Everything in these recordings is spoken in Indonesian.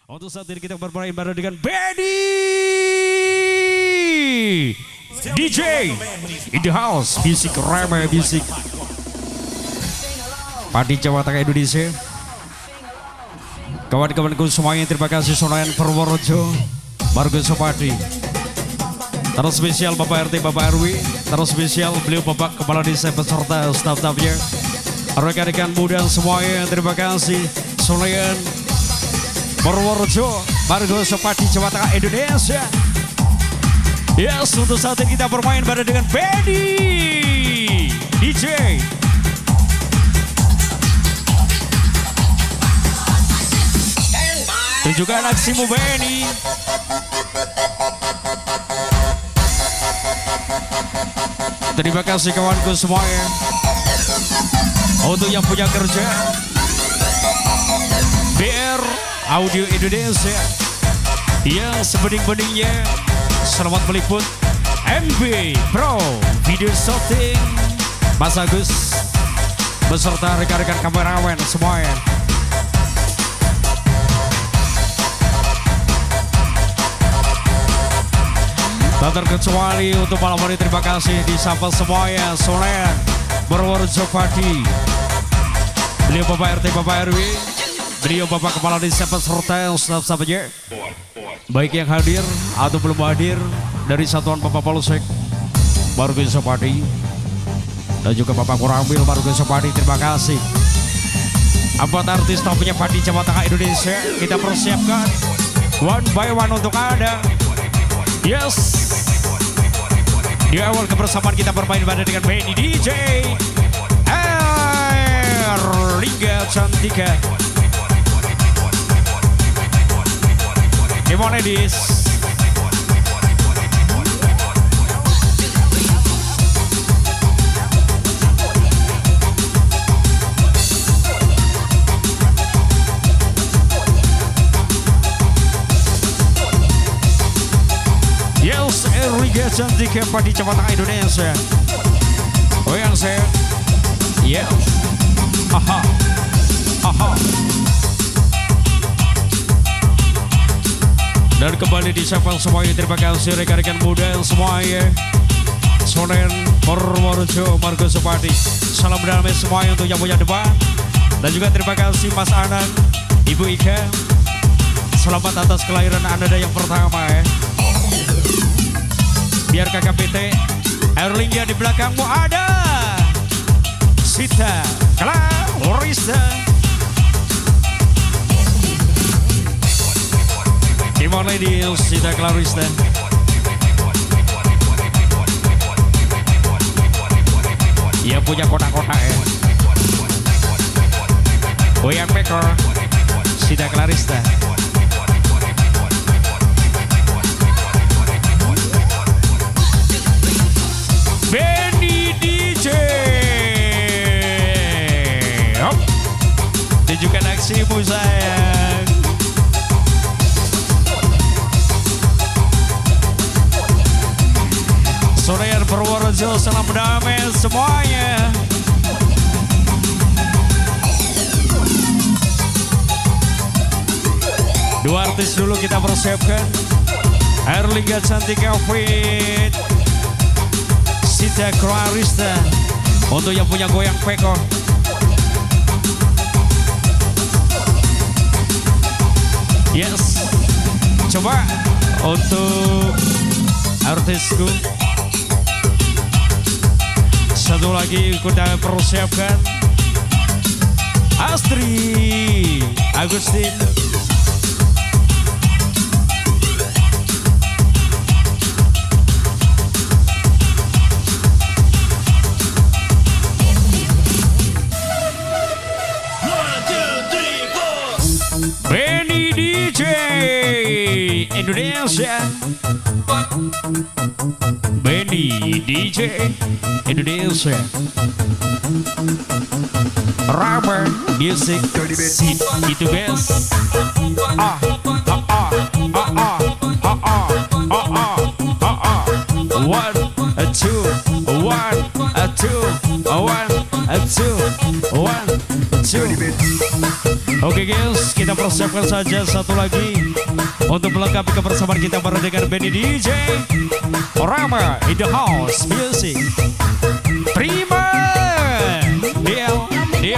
Untuk saat ini kita bermain bareng dengan Benny DJ in the house, bisik ramai bisik. Padi Jawa Tengah Indonesia. Kawan-kawanku semuanya, terima kasih Sonayan Purworejo, Margo Sopadi. Terus spesial Bapak RT, Bapak RW. Terus spesial beliau Bapak Kepala Desa beserta staf-stafnya. Rekan-rekan muda semuanya, terima kasih Sonayan Purworejo, Margo Sopadi, Jawa Tengah Indonesia. Yes, untuk saat ini kita bermain bareng dengan Benny DJ. Tunjukkan aksimu Benny. Terima kasih kawanku semuanya. Untuk yang punya kerja, BR Audio Indonesia, ya sebening-beningnya. Selamat meliput MB Pro Video Shooting, Mas Agus beserta rekan-rekan kameramen semuanya. Tak terkecuali untuk malam hari, terima kasih disapa semuanya. Sonayan Purworejo Padi, beliau Bapak RT, Bapak RW, beliau Bapak Kepala Desa beserta staf-stafnya, baik yang hadir atau belum hadir dari Satuan Bapak Polsek Margo Sopadi dan juga Bapak Kurambil Margo Sopadi, terima kasih. Empat artis topnya Padi Jawa Tengah Indonesia kita persiapkan one by one untuk Anda. Yes, di awal kebersamaan kita bermain bareng dengan Benny DJ Liga Cantika. Gimana dis? Yes, Liga Cantika Padi Jawa Tengah Indonesia. Oh yang saya, yeah, aha, aha. Dan kembali disapa semuanya, terima kasih rekan-rekan muda semuanya. Sonayan Purworejo, Margo Sopadi. Salam damai semuanya untuk yang punya depan. Dan juga terima kasih Mas Anang, Ibu Ika. Selamat atas kelahiran Anda yang pertama ya. Biar KKPT Erlingga di belakangmu ada Sita Clarista. Gimana ini Sita Clarista? Ia punya kotak-kotak ya. Boyan Pekor, Sita Clarista. Benny DJ. Tunjukkan aksimu sayang. Sonayan Purworejo, salam damai semuanya. Dua artis dulu kita persiapkan. Erlingga Cantika Fit, Sita Clarista. Untuk yang punya goyang peko, yes. Coba untuk artisku satu lagi kita persiapkan, Astri Agustin. Benny DJ Indonesia. Benny DJ Indonesia. Rapper music seat itu best. One, two, one, two, one, two, one, two. Oke guys, kita persiapkan saja satu lagi untuk melengkapi kebersamaan kita bareng dengan Benny DJ Rama in the house music. Prima Dio.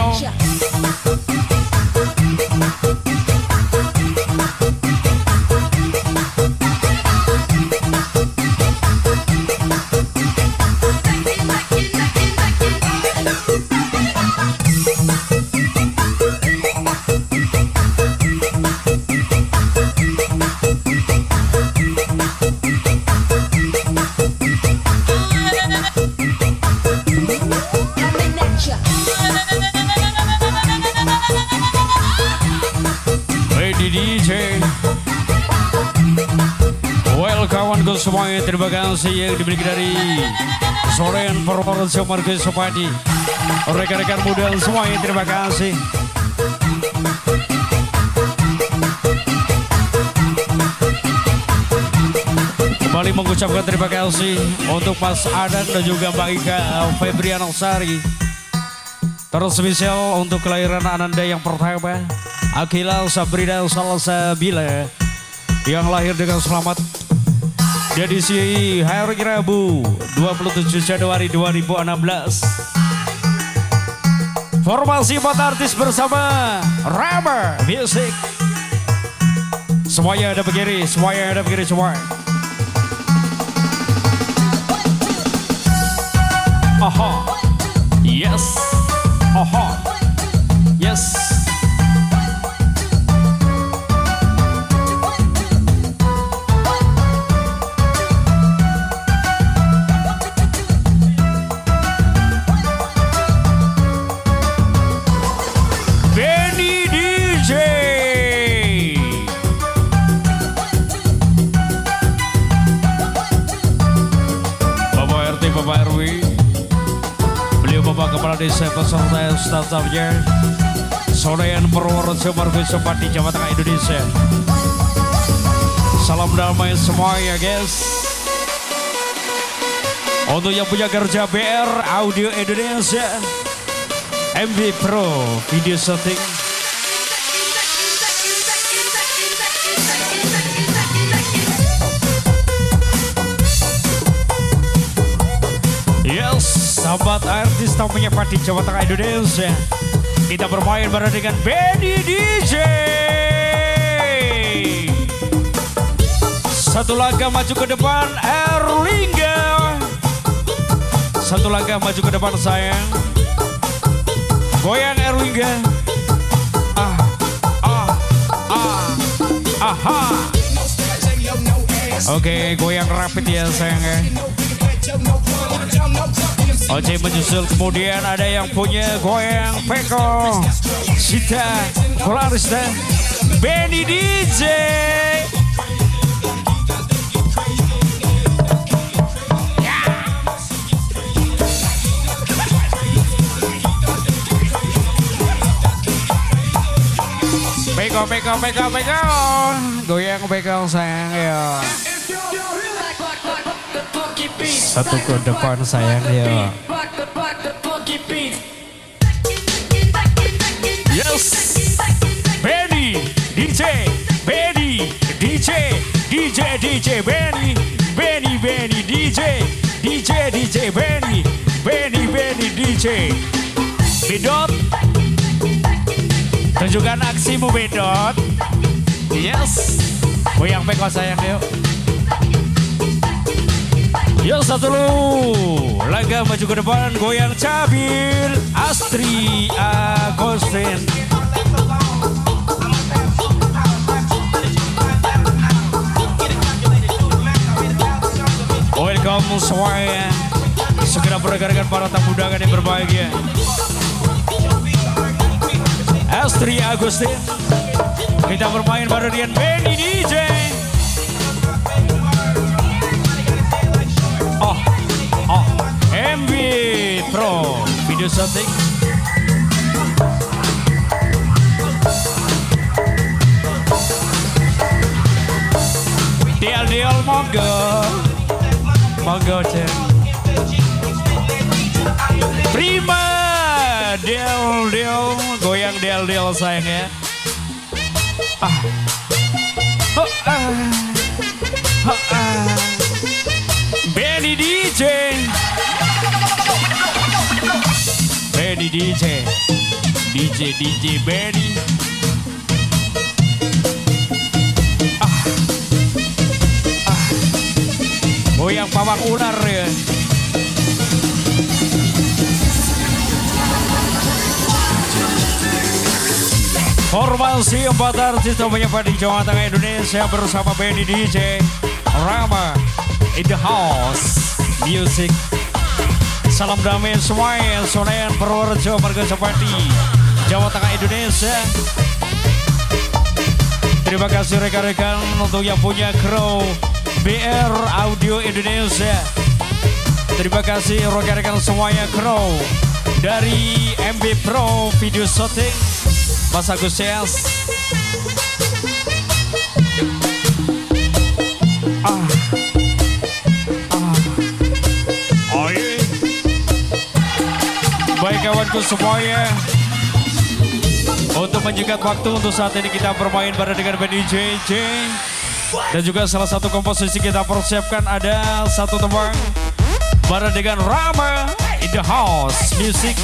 DJ well kawanku semuanya, terima kasih yang dimiliki dari Sorean Purworejo Margo Supadi, rekan-rekan muda semuanya, terima kasih. Kembali mengucapkan terima kasih untuk Mas Adan dan juga Mbak Ika Febriana Sari. Terus spesial untuk kelahiran Ananda yang pertama, Akila Sabrina Salsabila, yang lahir dengan selamat di edisi hari Rabu 27 Januari 2016. Formasi 4 artis bersama Rama Music. Semuanya ada begini, semuanya ada begini semua. Aha, yes, aha, yes. Bapak RW, beliau Bapak Kepala Desa peserta staf-stafnya, Sorean Purworejo Margo Supadi, Jawa Tengah, Indonesia. Salam damai semuanya guys. Untuk yang punya kerja BR Audio Indonesia, MV Pro Video Shooting, sahabat artis tamunya Padi Jawa Tengah Indonesia, kita bermain bareng dengan Benny DJ. Satu langkah maju ke depan Erlingga, satu langkah maju ke depan sayang. Goyang Erlingga. Aha. Oke, goyang rapid ya sayang ya. Oce menyusul, kemudian ada yang punya goyang Peko, Sita, Polarista, Benny DJ. Peko, goyang Peko sayang ya. Satu ke depan sayang ya. Yes, Benny DJ, Benny DJ, DJ Benny DJ, DJ Benny DJ. Bedot, tunjukkan aksimu Bedot. Yes, goyang Peko sayang yuk. Yuk satu lu, langkah maju ke depan, goyang Cabil, Astri Agustin. Welcome semuanya, segera perkenalkan para tamu undangan yang berbahagia. Astri Agustin, kita bermain bareng dengan Benny DJ. MV Pro Video Shooting. Del monggo cek. Prima del goyang del sayang ya. Benny DJ, Benny DJ, DJ Benny. Goyang pawang ular ya. Formasi 4 artis terbanyak di Jawa Tengah Indonesia bersama Benny DJ, Rama in the house music. Salam damai semuanya, Sonean Purworejo, Margasapati, Jawa Tengah Indonesia. Terima kasih rekan-rekan untuk yang punya kru BR Audio Indonesia. Terima kasih rekan-rekan semuanya kru dari MB Pro Video Shooting, Mas Agus Yes. Oh iya. Baik kawanku semuanya, untuk menyingkat waktu untuk saat ini kita bermain bareng dengan Benny JJ. Dan juga salah satu komposisi kita persiapkan ada satu tembang bareng dengan Rama in the house music.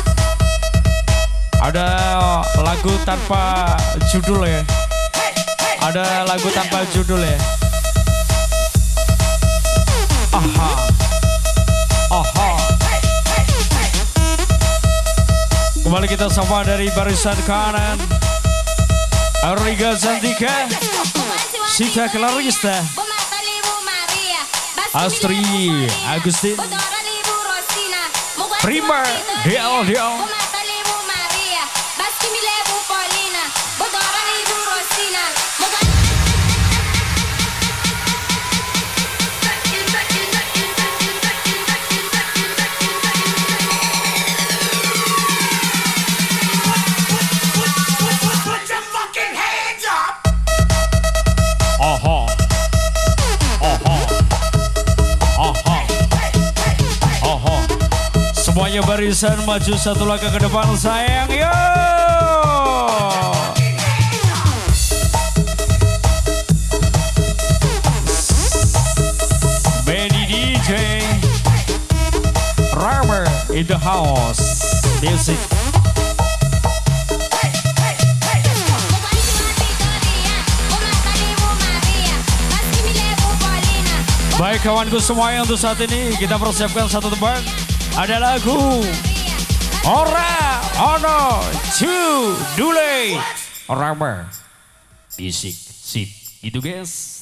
Ada lagu tanpa judul ya. Ada lagu tanpa judul ya. Aha. Aha. Kembali kita sapa dari barisan kanan. Ariga Zantika, Sika Clarista, Astri Agustin, Prima Del. Semuanya barisan maju satu langkah ke depan sayang, yo. Benny DJ, Rama in the house music. Baik kawanku semuanya, untuk saat ini kita persiapkan satu tembang. Ada lagu Ora Ono Cu Dule Rama Bisik Sip. Itu guys.